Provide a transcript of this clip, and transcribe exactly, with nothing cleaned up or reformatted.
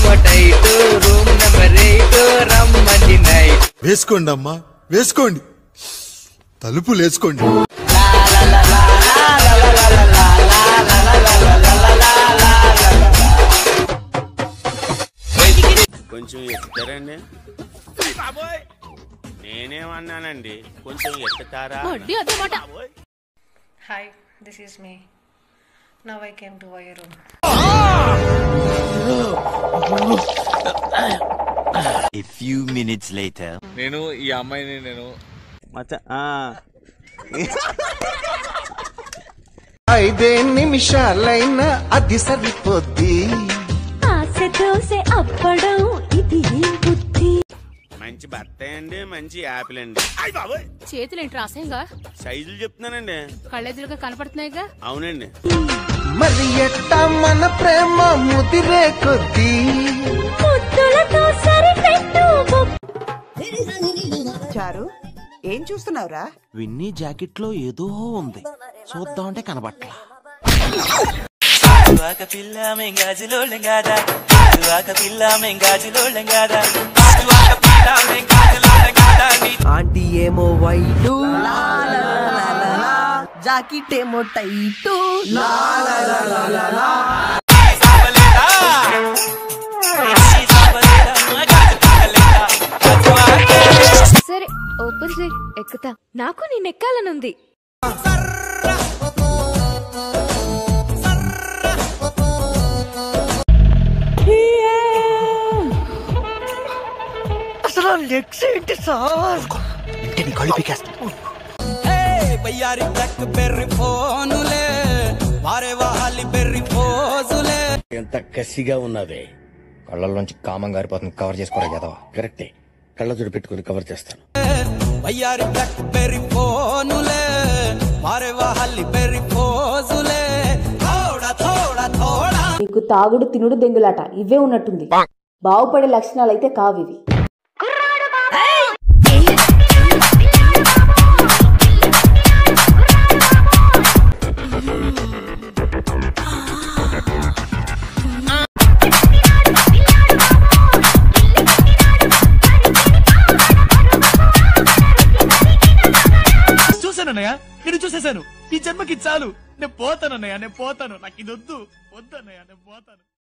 ఏమో tight room number eight రమ్మని night. వేసుకోండి అమ్మా వేసుకోండి, తలుపులు వేసుకోండి. కొంచెం ఎక్కుతారండి. నేనేమన్నానండి కొంచెం ఎక్కుతారా? Hi, this is me. Now I came to your room. A few minutes later. నేను ఈ అమ్మాయిని నేను మచ్చ ఐదే నిమిషాలైనా అది సరిపోద్ది. ఆశ దోసె అప్పడం ఇది బుద్ధి. మంచి భర్త అండి, మంచి యాపిల్ అండి. చేతులు ఏంటి రాసేయంగా? సైజులు చెప్తున్నానండి. కళ్ళెదురుగా కనపడుతున్నాయిగా. అవునండి. మరి ఎట్టా మన ప్రేమ ముదిరే కొద్ది ముద్దులతో సరిపెట్టు. చారు ఏం చూస్తున్నావురా? విన్నీ జాకెట్ లో ఏదో ఉంది, చూద్దామంటే కనబట్లా. పిల్ల మెంగాజులో లెంగాదా పిల్ల మెంగాజులో లెంగాదా ఆంటీ ఏమో వైటు జాకెట్ ఏమో టైటు. సరే ఓపెన్ చేయి, ఎక్కుతా. నాకు నేను ఎక్కాలనుంది. అసలు లెగ్స్ ఏంటి సార్? ఇంటే నీ కళ్ళు పీకేస్తా. ఎంత కసిగా ఉన్నదే, కళ్ళల్లోంచి కామం గారిపోతుంది. కవర్ చేసుకోరా కదా? కరెక్టే, కళ్ళజోడు పెట్టుకుని కవర్ చేస్తాను. నీకు తాగుడు తినుడు దెంగులాట ఇవే ఉన్నట్టుంది. బాగుపడే లక్షణాలు అయితే కావివి. చూసానన్నయ్య, నేను చూసేశాను. ఈ జన్మకి చాలు, నేను పోతానన్నయ్య, నేను పోతాను. నాకు ఇది వద్దు వద్దన్నయ్య, నేను పోతాను.